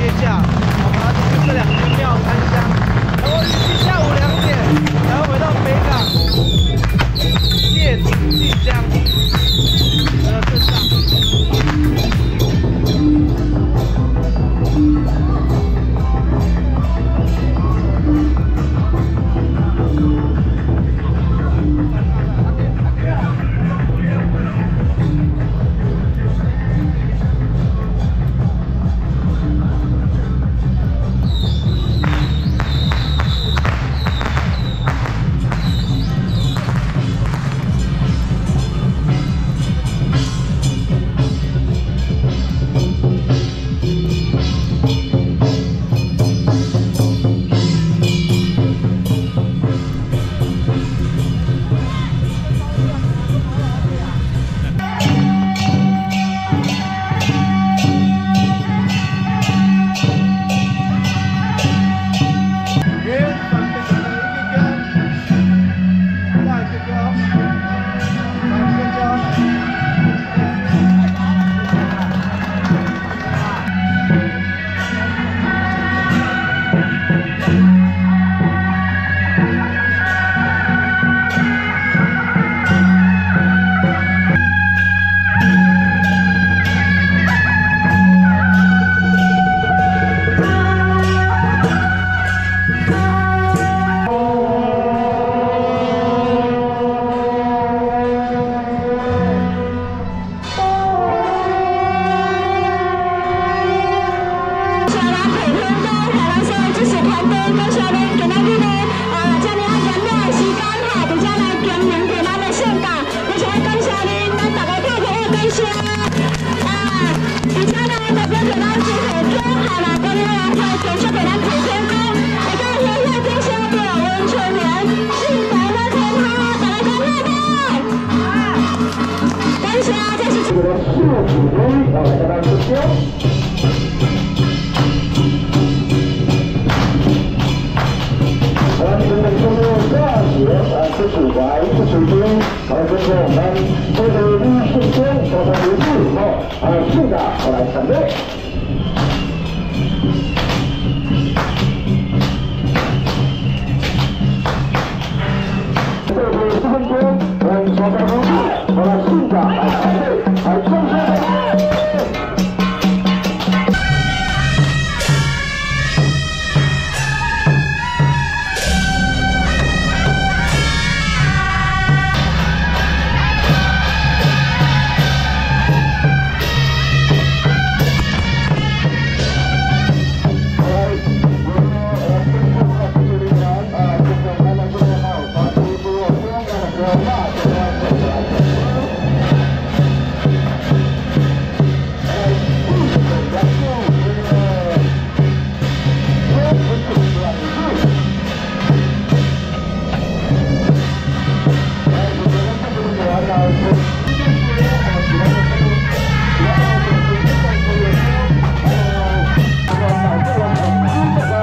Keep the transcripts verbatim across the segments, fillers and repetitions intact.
接驾，我们要去这两间庙参香，然后预计下午两点才会回到北港借景进香的镇上。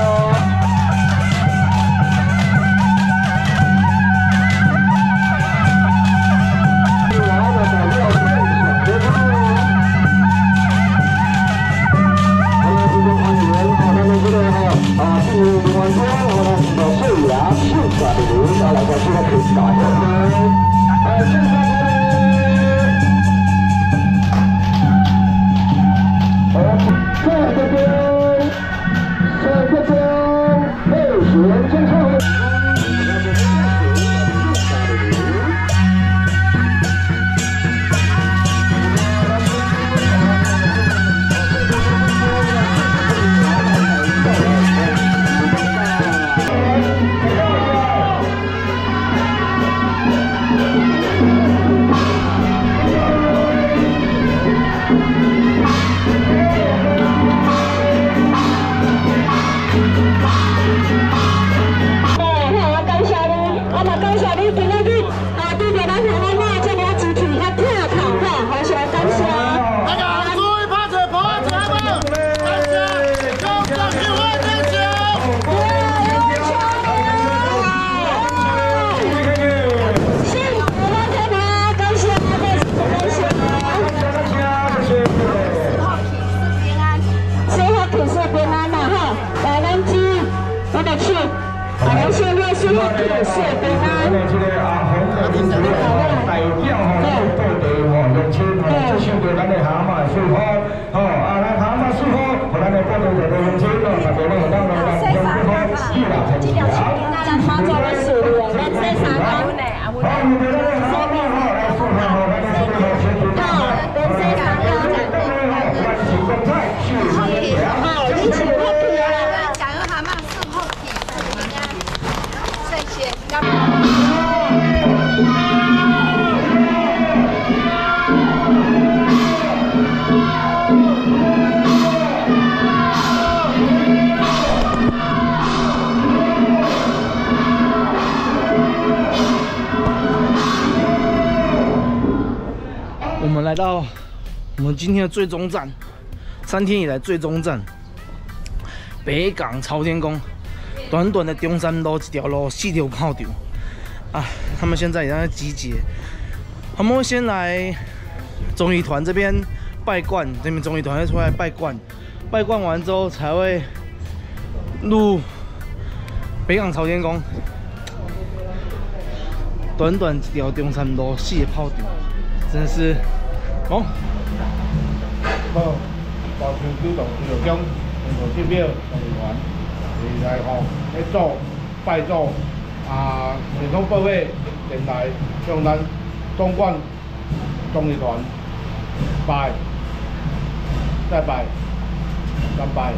Hãy subscribe cho kênh Ghiền Mì Gõ để không bỏ lỡ 这个啊红的名字哦，代表吼咱的土地吼用青吼，这想到咱的蛤蟆树好，吼啊咱蛤蟆树好，和咱的土地就都用青咯，大家都和咱老人家相互好，依然成强。 咱妈做的事了，咱这三个呢，啊，我们这个生命好，来说好，咱这个生命好，咱这三个呢，好，你请我去啦，讲个蛤蟆是好皮，谢谢。 我们来到我们今天的最终站，三天以来最终站北港朝天宫。短短的中山路一条路，四条炮场啊！他们现在也在集结，他们会先来综艺团这边拜冠，这边综艺团会出来拜冠，拜冠完之后才会入北港朝天宫。短短一条中山路，四个炮场，真的是哦。 好，大船主动就将全部代表同团来吼，来做拜做啊，传统报尾前来向咱东莞综艺团拜，再拜，再拜。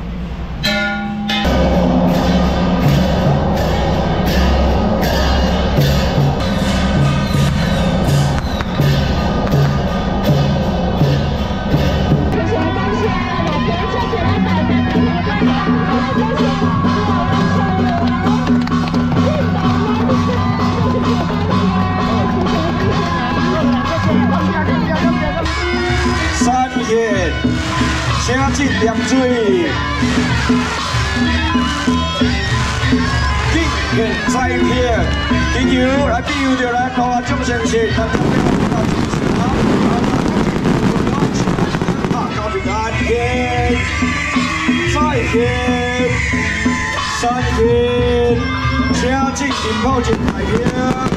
三线，请进点水，敬献彩片，祈求来庇佑着咱台湾众先生，咱代表大家平安，献彩片，三线，请进点炮进彩片。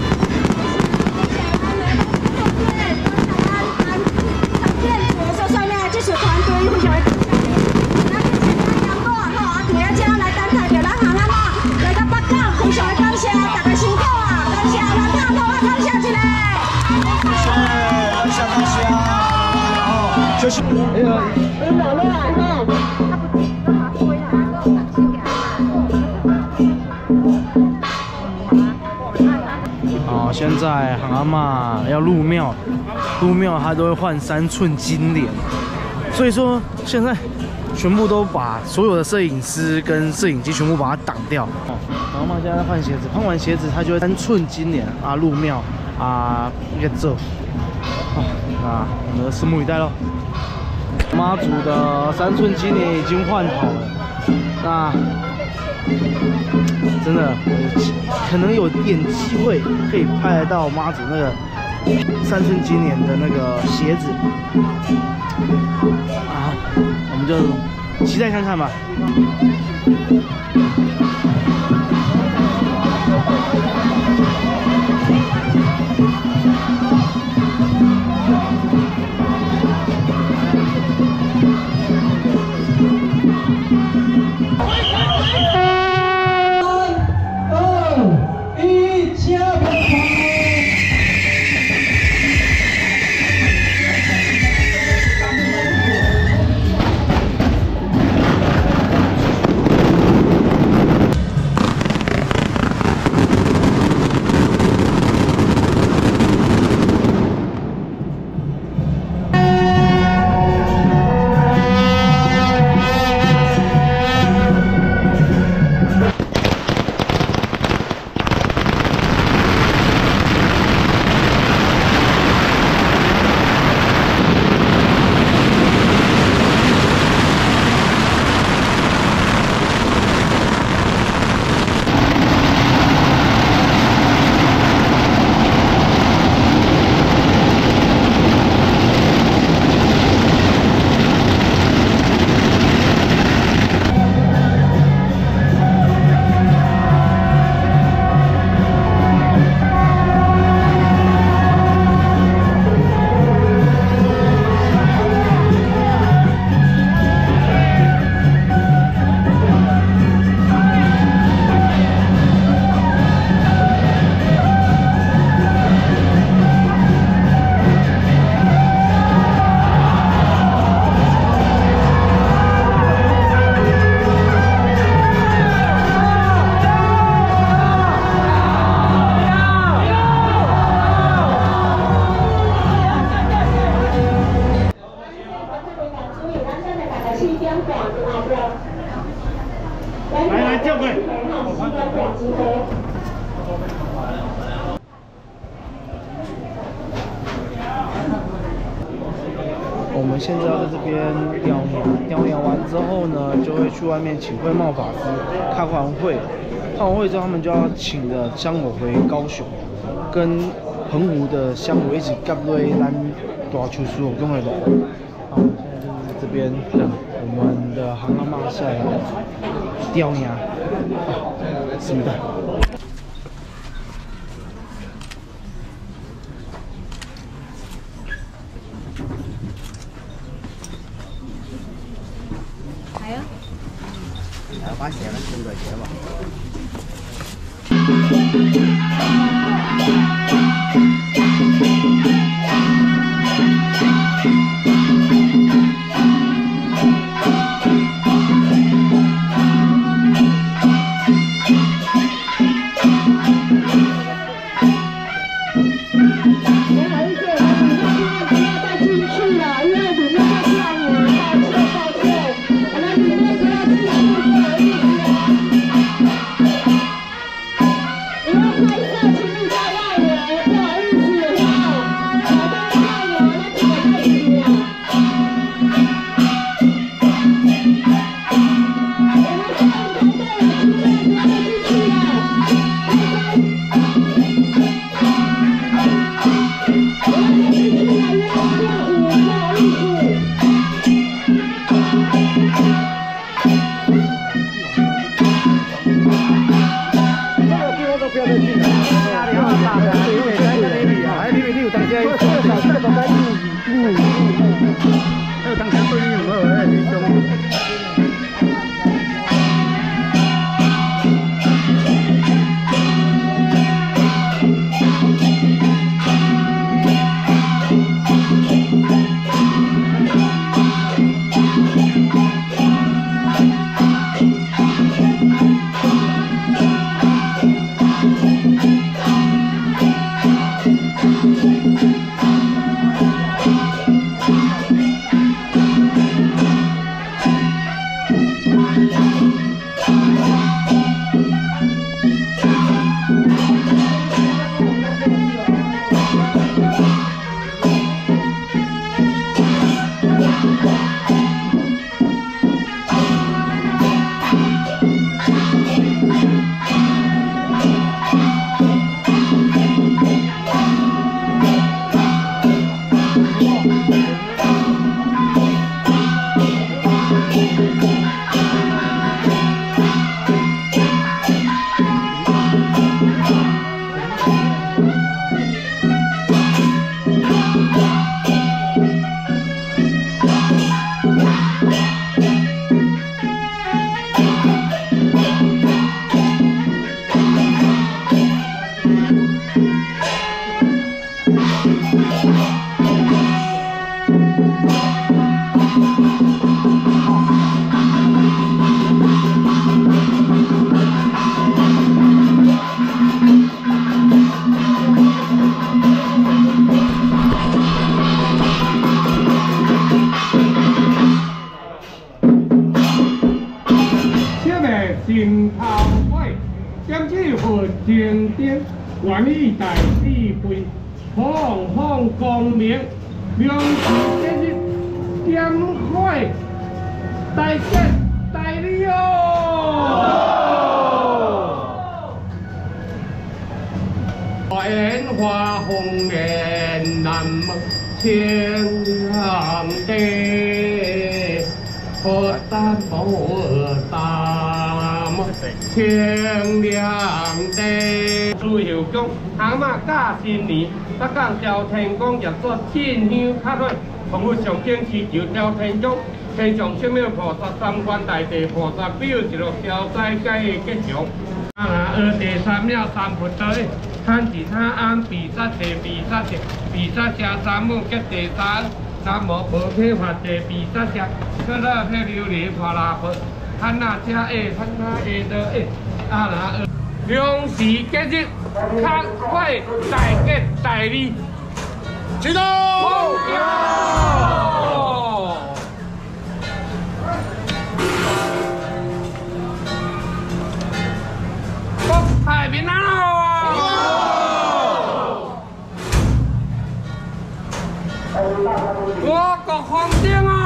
就是那个。好，现在航阿嬷要入庙，入庙她都会换三寸金莲，所以说现在全部都把所有的摄影师跟摄影机全部把它挡掉。航阿嬷现在在换鞋子，换完鞋子她就会三寸金莲啊入庙啊一个走。好，那我们的拭目以待喽。妈祖的三寸金莲已经换好了，那真的可能有点机会可以拍得到妈祖那个三寸金莲的那个鞋子啊，我们就期待看看吧。 们现在要在这边雕鸟，雕鸟完之后呢，就会去外面请慧茂法师开完会，开完会之后他们就要请的香火回高雄，跟澎湖的香火一起夹落咱大邱苏公的路。那我们现在就是这边等我们的航阿嬷下来雕鸟，是的。 把鞋了，收个鞋吧。 心头悔，点起佛前灯，愿以大智慧，放放光明，良时节日点火，大吉大利哦！花烟花红莲南门清凉地，佛丹摩达摩清凉地。朱后讲阿嬷嫁新年，北港朝天宫入座进香卡水，澎湖上京祈求朝天宫。天上圣庙菩萨、三观大地菩萨表一路消灾解吉祥。啊那二地三庙三佛道，看其他安比萨地比萨地比萨下三母吉地三，南无无去法地比萨下，可乐去琉璃华拉佛，汉那加诶汉那诶的诶，啊那二良时节日，开会大吉大利，启动！太平安喽！ 我个皇帝啊！